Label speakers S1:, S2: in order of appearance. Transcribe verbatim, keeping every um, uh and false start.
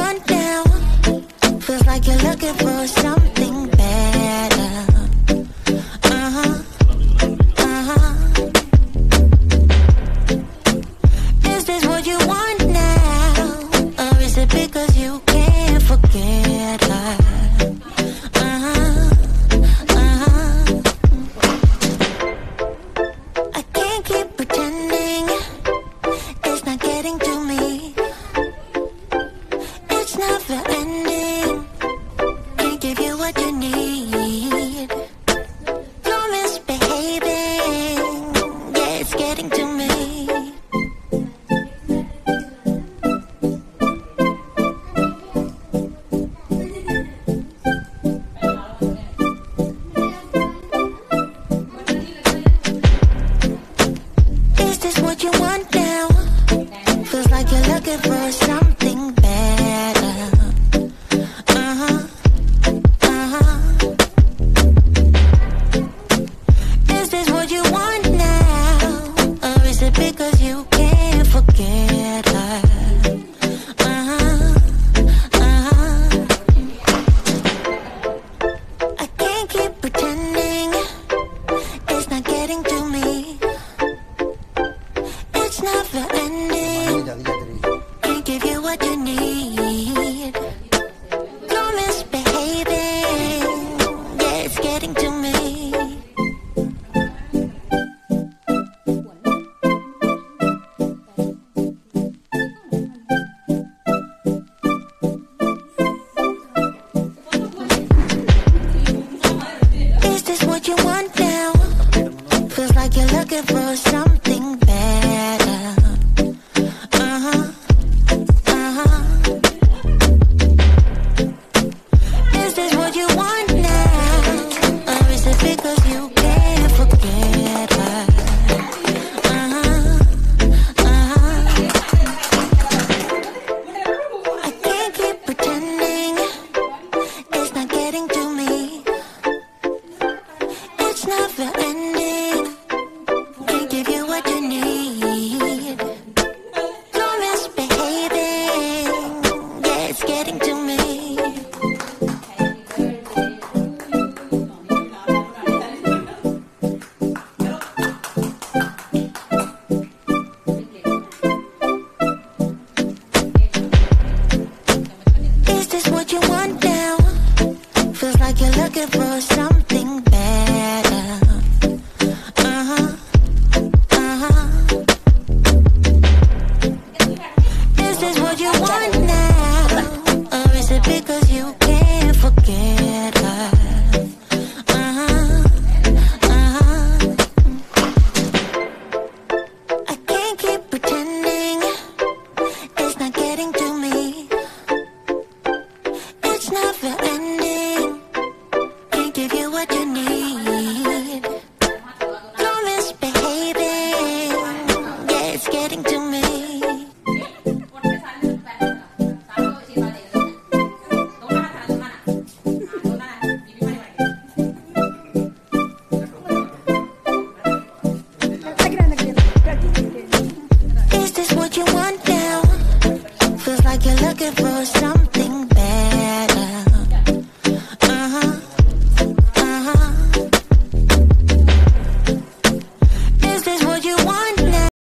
S1: want now? Feels like you're looking for something better. Uh-huh, uh-huh. Is this what you want now? Or is it because you can't forget her? Uh-huh, uh-huh. I can't keep pretending it's not getting to me. It's never ending. Can't give you what you need. You're misbehaving. Yeah, it's getting to me. Is this what you want now? Feels like you're looking for something better. Uh-huh, uh-huh. Is this what you want now? Or is it because you can't forget her? Uh-huh, uh-huh. I can't keep pretending it's not getting to me. It's never ending. Can't give you what you need. You're misbehaving. Yeah, it's getting to me. Is this what you want now? Feels like you're looking for something better. Uh-huh, uh-huh. Is this what you want now? Or is it because you can't forget her? Uh-huh, uh-huh. I can't keep pretending it's not getting to me. It's never ending. Can't give you what you need. You're misbehaving. Yeah, it's getting to me. Is this what you want now? Feels like you're looking for something better. Uh-huh, uh-huh. Is this what you want now? Or is it because